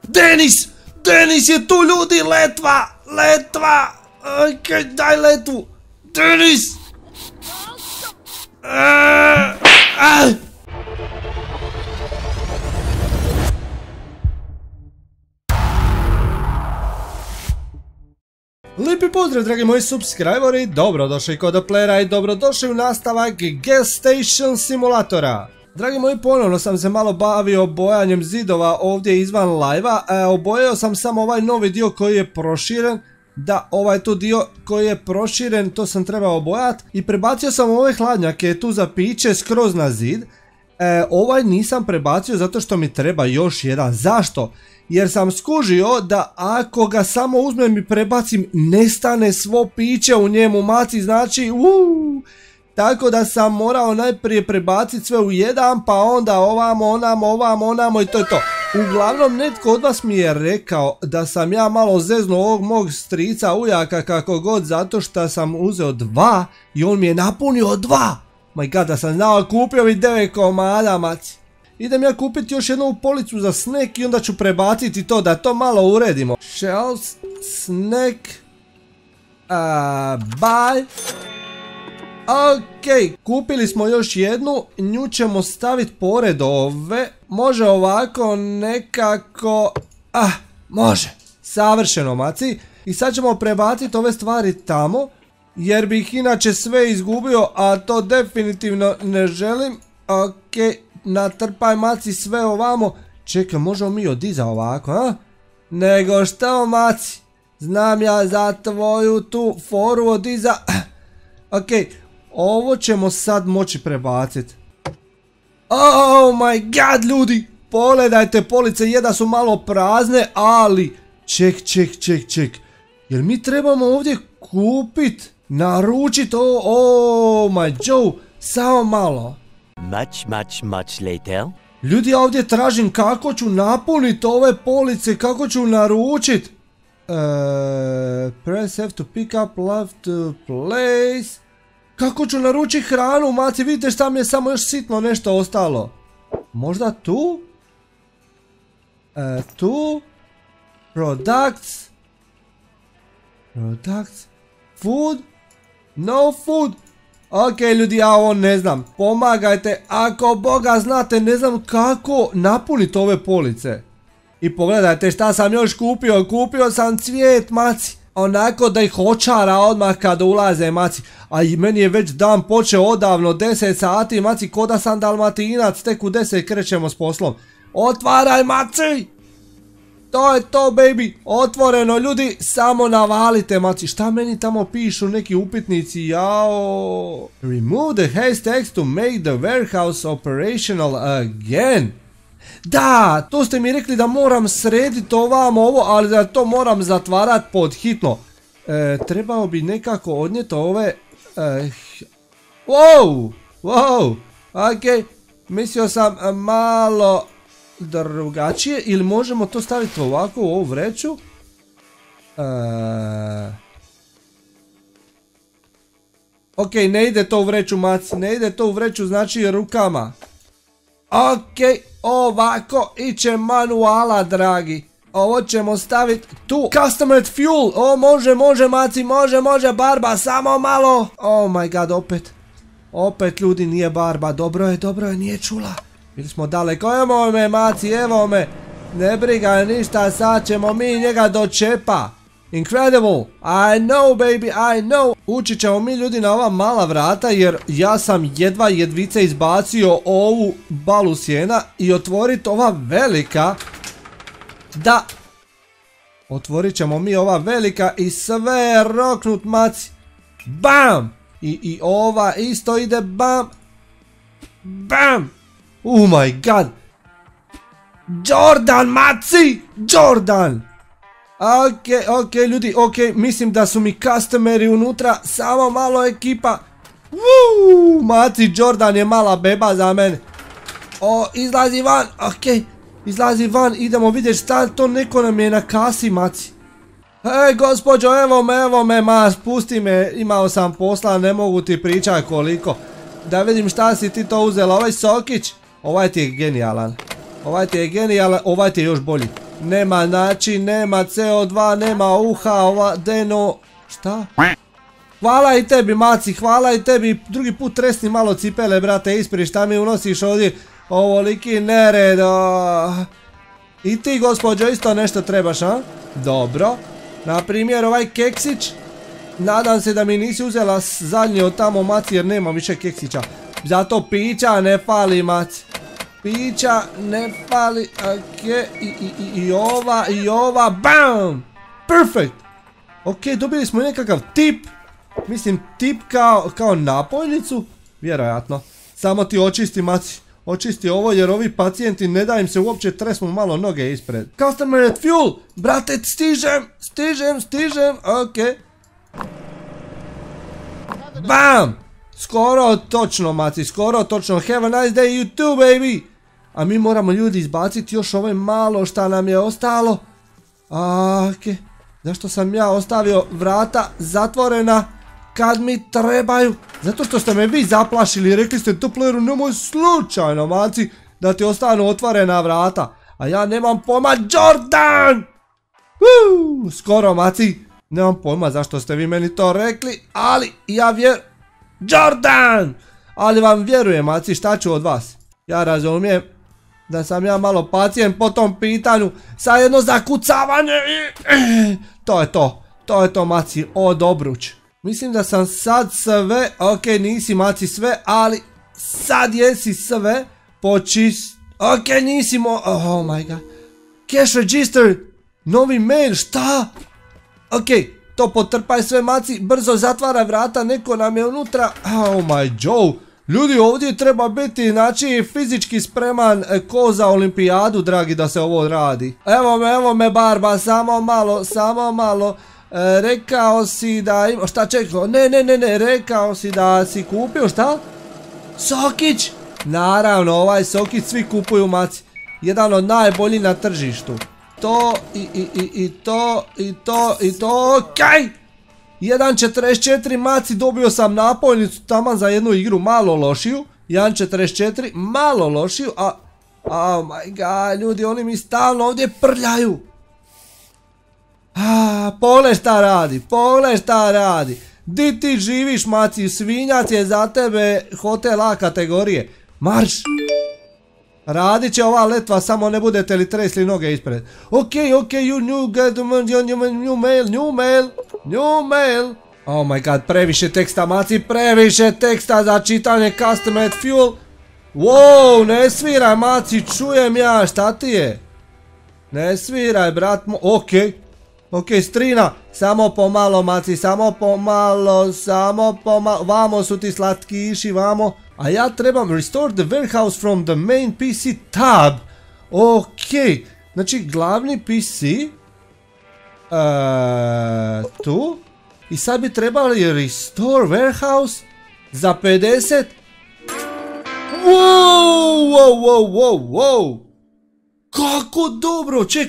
Denis! Denis je tu, ljudi! Letva! Letva! Daj letvu! Denis! Lijepi pozdrav, dragi moji subscriberi, dobrodošli kod Oplera i dobrodošli u nastavak Gas Station Simulatora. Dragi moji, ponovno sam se malo bavio bojanjem zidova ovdje izvan live-a. Obojao sam samo ovaj novi dio koji je proširen. Da, ovaj tu dio koji je proširen, to sam trebao obojati. I prebacio sam ove hladnjake tu za piće skroz na zid. Ovaj nisam prebacio zato što mi treba još jedan. Zašto? Jer sam skužio da ako ga samo uzmem i prebacim, nestane svo piće u njemu, maci, znači tako da sam morao najprije prebaciti sve u jedan, pa onda ovamo, onamo i to je to. Uglavnom, netko od vas mi je rekao da sam ja malo zeznuo ovog mog strica ujaka kako god, zato što sam uzeo 2 i on mi je napunio 2. My god, da sam znao, kupio mi 9 komada, maci. Idem ja kupiti još jednu policu za snack i onda ću prebaciti to da to malo uredimo. Shells, snack, buy. Ok, kupili smo još jednu, nju ćemo staviti pored ove. Može ovako nekako, može, savršeno, maci. I sad ćemo prebaciti ove stvari tamo, jer bih inače sve izgubio, a to definitivno ne želim. Ok, natrpaj, maci, sve ovamo. Čekaj, možemo mi od iza ovako, a? Nego što, maci, znam ja za tvoju tu foru od iza. Ok, ovo ćemo sad moći prebaciti. Oh my god, ljudi, pogledajte, police da su malo prazne, ali ček. Jer mi trebamo ovdje kupit, naručit, oh my Joe, samo malo. Much later. Ljudi, ja ovdje tražim kako ću napuniti ove police, kako ću naručit. Press F to pick up, left to place. Kako ću naručiti hranu, maci, vidite šta mi je samo još sitno nešto ostalo. Možda tu? Tu? Products? Food? No food? Ok, ljudi, ja ovo ne znam. Pomagajte, ako Boga znate, ne znam kako napuniti ove police. I pogledajte šta sam još kupio. Kupio sam cvijet, maci. Onako da ih očara odmah kad ulaze, maci. A i meni je već dan počeo odavno, 10 sati, maci, ko da sam Dalmatinac, tek u 10 krećemo s poslom. Otvaraj, maci! To je to, baby, otvoreno, ljudi, samo navalite, maci. Šta meni tamo pišu neki upitnici, jao. Remove the hashtags to make the warehouse operational again. Da, to ste mi rekli da moram srediti ovamo ovo, ali da to moram zatvarati pod hitno. Trebao bi nekako odnijeti ove... Wow, ok, mislio sam malo drugačije, ili možemo to staviti ovako u ovu vreću. Ok, ne ide to u vreću, maci, ne ide to u vreću, znači rukama. Ok, ovako, iće manuala, dragi. Ovo ćemo staviti tu. Customer fuel, može, maci, može, barba, samo malo. Oh my god, opet, ljudi, nije barba, dobro je, nije čula. Bili smo daleko, evo me, maci, evo me. Ne briga ništa, sad ćemo mi njega do čepa. Incredible, I know, baby, I know. Ući ćemo mi, ljudi, na ova mala vrata, jer ja sam jedvice izbacio ovu balu sjena i otvoriti ova velika. Da, otvorit ćemo mi ova velika i sve roknut, maci. Bam! I ova isto ide bam. Bam! Oh my god. Jordan, maci! Jordan! Ok, ljudi, ok, mislim da su mi customeri unutra, samo malo ekipa. Maci, Jordan je mala beba za mene. Izlazi van, ok, izlazi van, idemo vidjeti šta to, neko nam je na kasi, maci. Hej, gospođo, evo me, ma, spusti me, imao sam posla, ne mogu ti pričati koliko. Da vidim šta si ti to uzela, ovaj sokić, ovaj ti je genijalan, ovaj ti je još bolji. Nema, znači, nema CO2, nema uha, ova, deno... Šta? Hvala i tebi, maci, hvala i tebi. Drugi put tresni malo cipele, brate, ispri, šta mi unosiš ovdje? Ovoliki nered. I ti, gospođo, isto nešto trebaš, a? Dobro. Na primjer, ovaj keksić. Nadam se da mi nisi uzela zadnji od tamo, maci, jer nema više keksića. Zato pića ne fali, maci. Pića ne fali, okej, i ova, BAM! Perfect! Okej, dobili smo nekakav tip. Mislim, tip kao napojnicu. Vjerojatno. Samo ti očisti, maci. Očisti ovo jer ovi pacijenti ne da im se uopće tresmu malo noge ispred. Customer at fuel! Brate, stižem, okej. BAM! Skoro točno, maci, skoro točno. Have a nice day, you too, baby! A mi moramo, ljudi, izbaciti još ovo malo šta nam je ostalo. Okej. Zašto sam ja ostavio vrata zatvorena kad mi trebaju? Zato što ste me vi zaplašili i rekli ste Toplayeru nemoj slučajno, maci, da ti ostanu otvorena vrata. A ja nemam pojma, Jordan! Skoro, maci. Nemam pojma zašto ste vi meni to rekli, ali ja Jordan! Ali vam vjerujem, maci, šta ću od vas? Ja razumijem da sam ja malo pacijent po tom pitanju. Sa jedno zakucavanje i... To je to, maci, o Dobruć. Mislim da sam sad sve, okej, nisi, maci, sve, ali sad jesi sve počist... Okej, nisi oh my god. Cash register, novi mail, šta? Okej, to potrpaj sve, maci, brzo zatvara vrata, neko nam je unutra. Oh my Joe. Ljudi, ovdje treba biti, znači, fizički spreman ko za olimpijadu, dragi, da se ovo radi. Evo me, Barba, samo malo. Rekao si da ima... Šta, čekao? Ne, rekao si da si kupio, šta? Sokić! Naravno, ovaj sokić svi kupuju, maci. Jedan od najboljih na tržištu. To, i to, okej! 1.44, maci, dobio sam napojnicu taman za jednu igru malo lošiju. 1.44, malo lošiju, a... Oh my god, ljudi, oni mi stalno ovdje prljaju. Pogledaj šta radi. Di ti živiš, maci, svinjac je za tebe hotel A kategorije. Marš! Radit će ova letva, samo ne budete li tresli noge ispred. Okej, you get new mail. Oh my god, previše teksta, maci, previše teksta za čitanje. Customer at fuel. Wow, ne sviraj, maci, čujem ja, šta ti je? Ne sviraj, brat mo... Okej, strina, samo pomalo, maci, samo pomalo, vamo su ti slatkiši, vamo. A ja trebam restore the warehouse from the main PC tab. Okej, znači glavni PC, tu, i sad bi trebali restore warehouse za 50. Wow. Kako dobro, ček.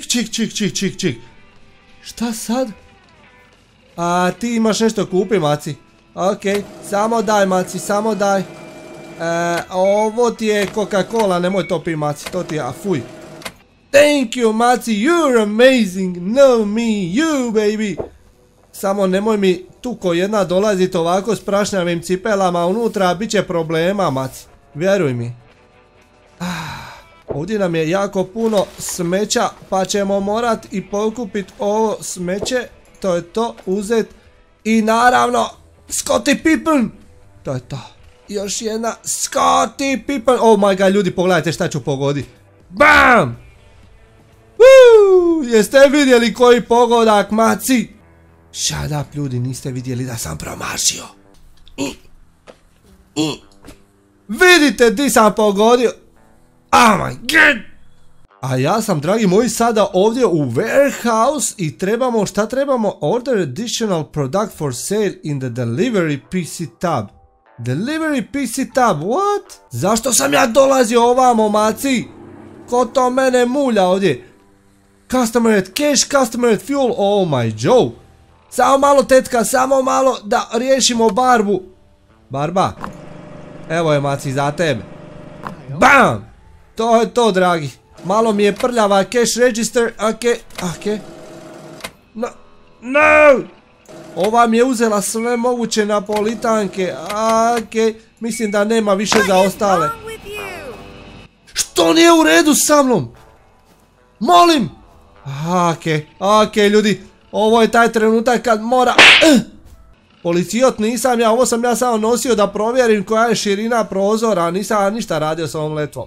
Šta sad? A ti imaš nešto kupi, maci. Okej, samo daj, maci, samo daj. Ovo ti je Coca-Cola, nemoj to pi, maci, to ti je, fuj. Thank you, maci, you're amazing, no me, you baby. Samo nemoj mi tu ko jedna dolaziti ovako s prašnjavim cipelama unutra, bit će problema, maci. Vjeruj mi. Ovdje nam je jako puno smeća, pa ćemo morat i pokupit ovo smeće. To je to, uzet. I naravno, Scottie Pippen. To je to. Još jedna Scottie Pippen. Oh my god, ljudi, pogledajte šta ću pogoditi. BAM! Jeste vidjeli koji pogodak, maci? Shut up, ljudi, niste vidjeli da sam promašio. Vidite di sam pogodio. Oh my god! A ja sam, dragi moji, sada ovdje u warehouse i trebamo, šta trebamo? Order additional product for sale in the delivery PC tab. Delivery PC tab, what? Zašto sam ja dolazio ovamo, maci? Ko to mene mulja ovdje? Customer at cash, customer at fuel, oh my Joe. Samo malo, tetka, samo malo da riješimo Barbu. Barba, evo je, maci, za tebe. BAM! To je to, dragi. Malo mi je prljava cash register. Ok. No! Ova mi je uzela sve moguće napolitanke. Ok. Mislim da nema više za ostale. Što nije u redu sa mnom? Molim! Ok, ljudi. Ovo je taj trenutak kad mora... Policijot nisam ja, ovo sam ja samo nosio da provjerim koja je širina prozora, nisam ništa radio s ovom letvom.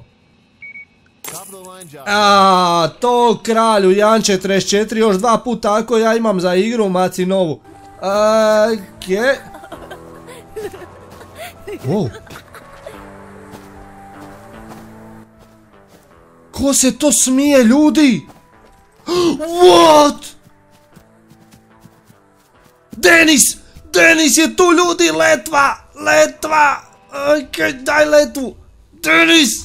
To kralju, Janče 34, još 2 puta tako ja imam za igru, maci novu. Wow. Ko se to smije, ljudi? What? Denis je tu, ljudi, letva! Daj letvu! Denis!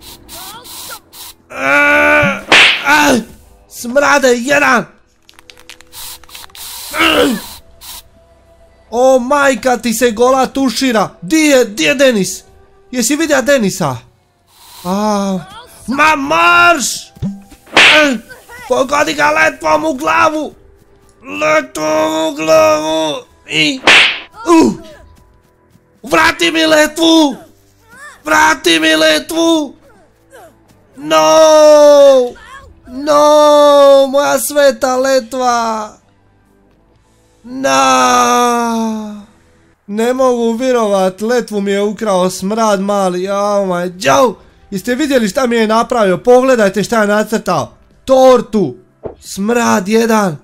Smrade, jedan! O, majka ti se gola tušira! Di je Denis? Jesi vidio Denisa? Ma marš! Pogodi ga letvom u glavu! Letvom u glavu! Vrati mi letvu! Vrati mi letvu! No! Moja sveta letva! Ne mogu virovat, letvu mi je ukrao smrad mali. Oh my god! Jeste vidjeli šta mi je napravio? Pogledajte šta je nacrtao. Tortu! Smrad jedan!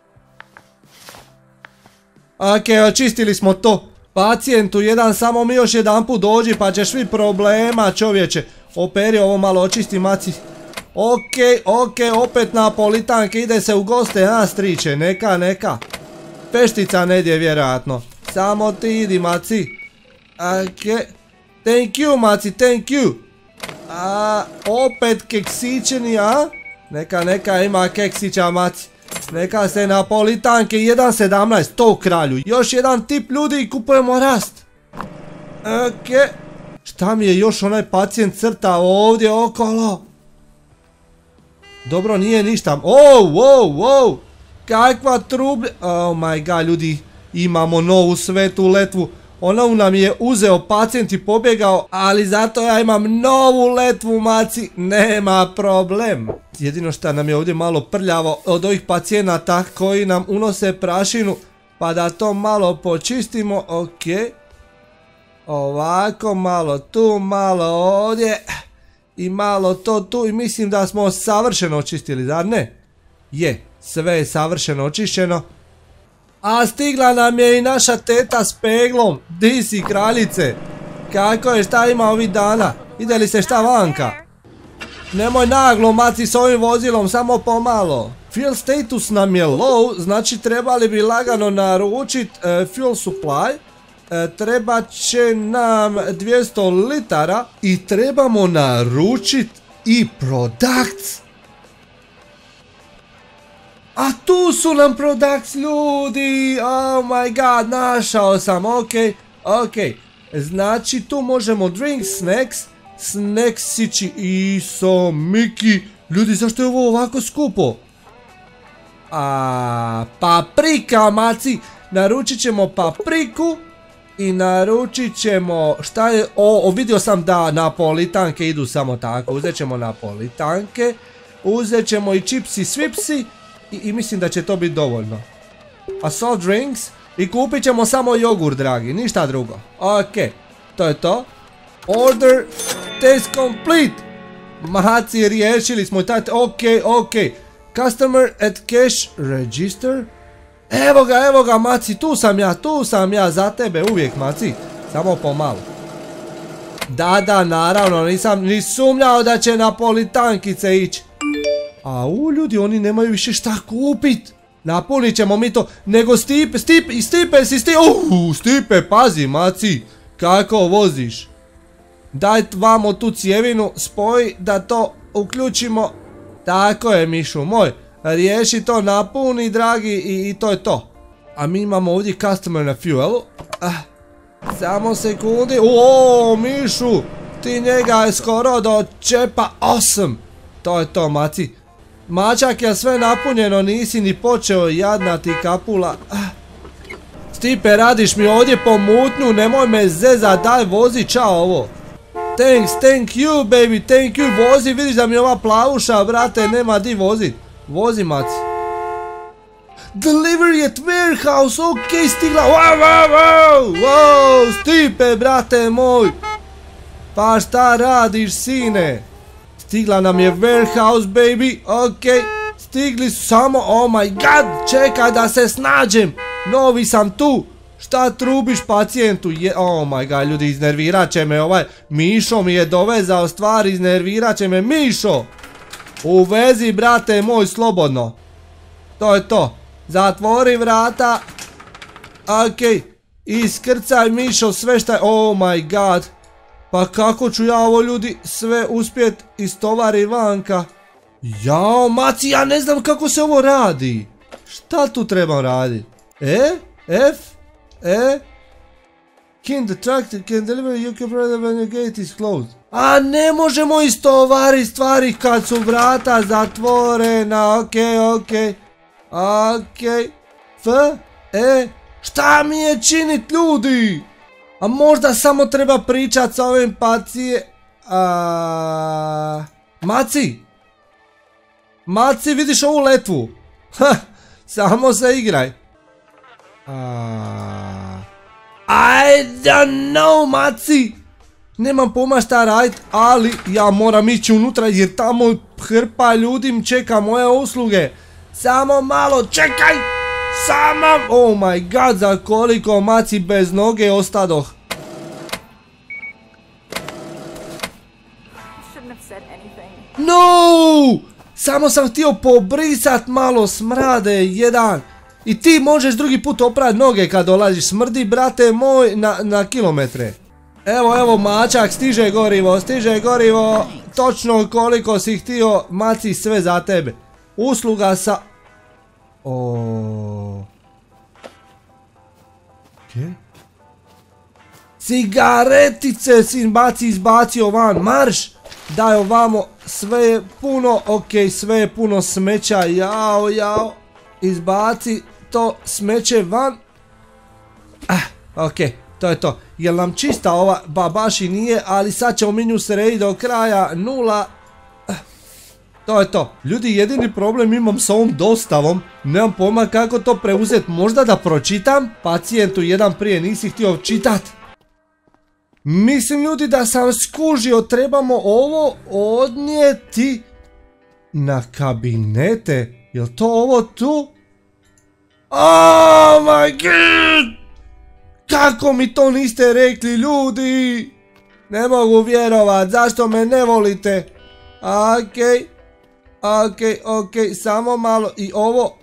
Ok, očistili smo to. Pacijentu jedan, samo mi još jedan put dođi pa ćeš vidjeti problema, čovječe. Operi ovo malo, očisti, maci. Ok, opet napolitanke, ide se u goste, striče, neka. Peštica nedje vjerojatno. Samo ti idi, maci. Ok. Thank you, maci, thank you. Opet keksićeni, Neka ima keksića, maci. Neka se napolitanke, 1.17, to kralju. Još jedan tip, ljudi, i kupujemo rast. Ok. Šta mi je još onaj pacijent crtao ovdje okolo? Dobro, nije ništa. Wow. Kakva trublja. Oh my god, ljudi. Imamo novu svetu letvu. Ona nam je uzeo pacijent i pobjegao, ali zato ja imam novu letvu, maci. Nema problem. Jedino što nam je ovdje malo prljavo od ovih pacijenata koji nam unose prašinu, pa da to malo počistimo. Ok. Ovako, malo tu, malo ovdje. I malo to tu, i mislim da smo savršeno očistili, zar ne? Je, sve je savršeno očišćeno. A stigla nam je i naša teta s peglom. Di si, kraljice? Kako je, šta ima ovih dana? Ide li se šta vanka? Nemoj naglo, maci, s ovim vozilom, samo pomalo. Fuel status nam je low, znači trebali bi lagano naručit fuel supply. Treba će nam 200 litara i trebamo naručit i products. A tu su nam products, ljudi. Oh my god, našao sam. Ok. Znači tu možemo drink, snaksići i somiki. Ljudi, zašto je ovo ovako skupo? Paprika, maci. Naručit ćemo papriku. I naručit ćemo, šta je, vidio sam da napolitanke idu samo tako, uzet ćemo napolitanke, uzet ćemo i čipsi, swipsi i mislim da će to biti dovoljno. A soft drinks i kupit ćemo samo jogurt, dragi, ništa drugo. Ok, to je to. Order test complete. Mahaci, riješili smo i taj, ok. Customer at cash register. Evo ga, maci, tu sam ja za tebe uvijek, maci. Samo pomalo. Da, naravno, nisam ni sumnjao da će napolitankice ići. Ljudi, oni nemaju više šta kupit. Napunit ćemo mi to, nego Stipe, pazi, maci, kako voziš. Daj vamo tu cijevinu, spoj da to uključimo. Tako je, mišu moj. Riješi to, napuni, dragi, i to je to. A mi imamo ovdje customer na fuelu. Samo sekundi. Mišu, ti njega je skoro do čepa 8. To je to, maci. Mačak je sve napunjeno, nisi ni počeo, jadna ti kapula. Stipe, radiš mi ovdje pomutnju, nemoj me zeza, daj vozi, čao ovo. Thanks, thank you baby, thank you, vozi, vidiš da mi ova plavuša, brate, nema di vozit. Vozi, maci. Delivery at warehouse, okej, stigla, wow, Stipe, brate moj. Pa šta radiš, sine? Stigla nam je warehouse, baby, okej, stigli su samo, oh my god, čekaj da se snađem, novi sam tu. Šta trubiš pacijentu? Oh my god, ljudi, iznervirat će me ovaj. Mišo mi je dovezao stvari, iznervirat će me Mišo. Uvezi, brate moj, slobodno. To je to. Zatvori vrata. Okej. Iskrcaj, Mišo, sve šta je... Oh my god. Pa kako ću ja ovo, ljudi, sve uspjet istovari vanka? Jao, maci, ja ne znam kako se ovo radi. Šta tu trebam raditi? F? Can the tractor can deliver you can brother when the gate is closed. A ne možemo istovariti stvari kad su vrata zatvorena. Okej. Šta mi je činit, ljudi? A možda samo treba pričat sa ovim Maci, vidiš ovu letvu? Samo se igraj. I don't know, maci. Nemam pojma šta radit, ali ja moram ići unutra jer tamo hrpa ljudi čeka moje usluge. Samo malo, čekaj. Oh my god, za koliko, maci, bez noge ostadoh. No! Samo sam htio pobrisat malo smrade jedan. I ti možeš drugi put oprat noge kad dolaziš, smrdi, brate moj, na kilometre. Evo, mačak, stiže gorivo. Točno koliko si htio, maci, sve za tebe. Usluga sa... Cigaretice si, maci, izbacio van, marš! Daj ovamo, sve je puno, sve je puno smeća, jao. Izbaci to smeće van. To je to. Jel nam čista ova? Baš i nije, ali sad ćemo mi nju srediti do kraja, 0. To je to. Ljudi, jedini problem imam s ovom dostavom. Nemam pojma kako to preuzeti. Možda da pročitam? Pacijentu jedan prije nisi htio čitat. Mislim, ljudi, da sam skužio. Trebamo ovo odnijeti na kabinete. Jel to ovo tu? Oh my god! Kako mi to niste rekli, ljudi? Ne mogu vjerovat, zašto me ne volite? Okej, samo malo i ovo.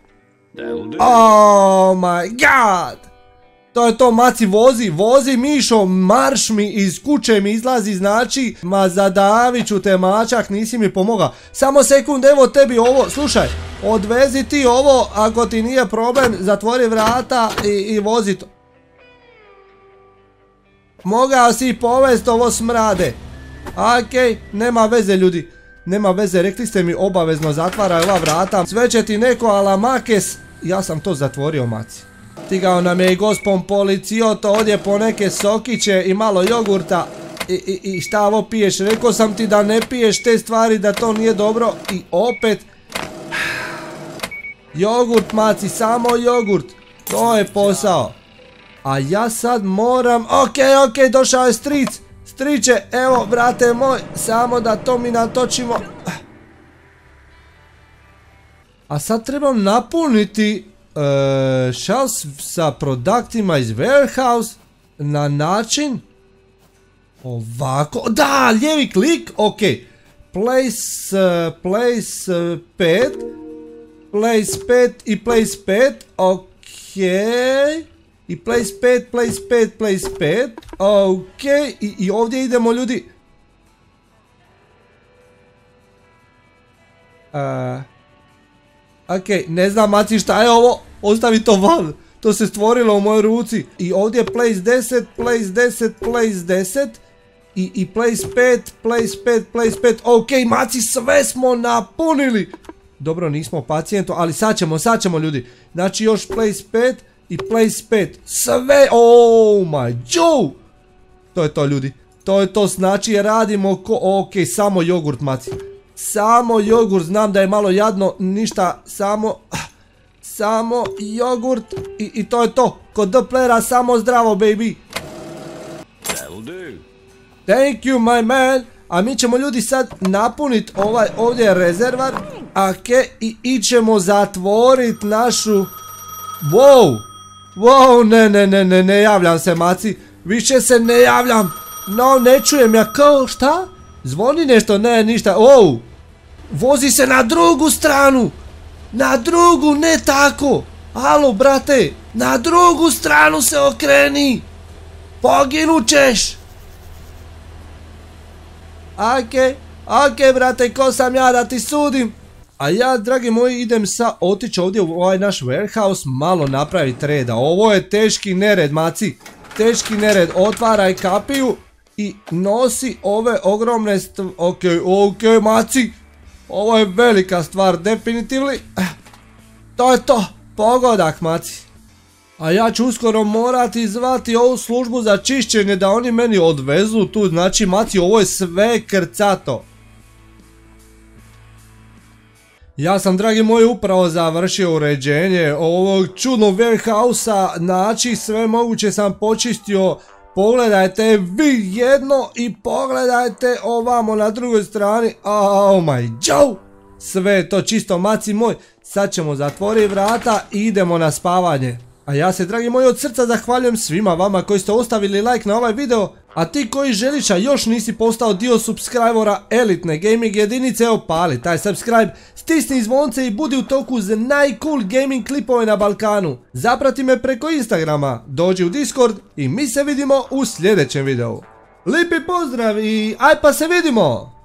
Oh my god! To je to, maci, vozi Mišo, marš mi, iz kuće mi izlazi, znači, ma zadavit ću te, mačak, nisi mi pomogao. Samo sekund, evo tebi ovo, slušaj, odvezi ti ovo, ako ti nije problem, zatvori vrata i vozi to. Mogao si povest ovo smrade. Okej, nema veze, ljudi, nema veze, rekli ste mi obavezno zatvaraj ova vrata. Sve će ti neko ala makes, ja sam to zatvorio, maci. Stigao nam je i gospon policijoto ovdje po neke sokiće i malo jogurta. I šta ovo piješ? Rekao sam ti da ne piješ te stvari, da to nije dobro. I opet jogurt, maci, samo jogurt. To je posao. A ja sad moram... Okej, došao je stric. Striče, evo, brate moj, samo da to mi natočimo. A sad trebam napuniti shelf sa produktima iz warehouse na način ovako. Da, lijevi klik, okej. Place 5 i place 5, okej. I place 5, okej. I ovdje idemo, ljudi. Okej, ne znam, maci, šta je ovo? Ostavi to van. To se stvorilo u mojoj ruci. I ovdje place 10. I place 5. Ok, maci, sve smo napunili. Dobro, nismo pacijentu, ali sad ćemo ljudi. Znači još place 5 i place 5. Sve, oh my Joe. To je to ljudi. To je to, znači radimo ok, samo jogurt maci. Samo jogurt, znam da je malo jadno, ništa, samo jogurt i to je to. Kod The Playera samo zdravo baby. Thank you my man. A mi ćemo ljudi sad napuniti ovaj ovdje rezervar. Ok, i ićemo zatvoriti našu... Wow, ne javljam se maci. Više se ne javljam. No, ne čujem ja kao šta? Zvoni nešto, ne ništa. Vozi se na drugu stranu. Na drugu, ne tako. Alo brate, na drugu stranu se okreni. Poginut ćeš. Ok brate, ko sam ja da ti sudim? A ja, dragi moji, idem otići ovdje u ovaj naš warehouse, malo napraviti reda. Ovo je teški nered maci. Teški nered, otvaraj kapiju i nosi ove ogromne ok maci. Ovo je velika stvar, definitivno. To je to, pogodak maci. A ja ću uskoro morati zvati ovu službu za čišćenje da oni meni odvezu tu, znači maci, ovo je sve krcato. Ja sam, dragi moji, upravo završio uređenje ovog čudnog warehouse-a, znači sve moguće sam počistio. Pogledajte vi jedno i pogledajte ovamo na drugoj strani. Oh my Joe! Sve je to čisto maci moj. Sad ćemo zatvoriti vrata i idemo na spavanje. A ja se, dragi moji, od srca zahvaljujem svima vama koji ste ostavili like na ovaj video. A ti koji želiš, a još nisi postao dio subscribera elitne gaming jedinice, evo pali taj subscribe, stisni zvonce i budi u toku za najcool gaming klipove na Balkanu. Zaprati me preko Instagrama, dođi u Discord i mi se vidimo u sljedećem videu. Lipi pozdrav i aj pa se vidimo!